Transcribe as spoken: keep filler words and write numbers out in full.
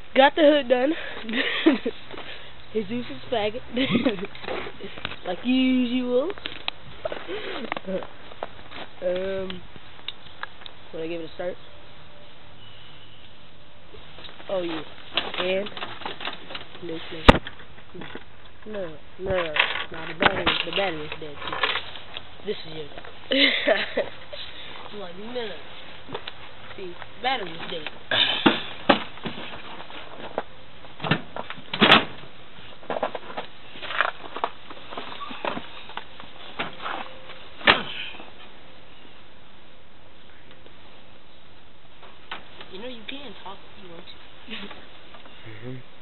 Got the hood done. Jesus is faggot. Like usual. um, when I give it a start. Oh yeah. And no, no, no, no, no. Nah, the battery, the battery is dead too. This is your dead. I'm like, no, no. See, battery is dead. You know you can talk if you want to. Mm-hmm.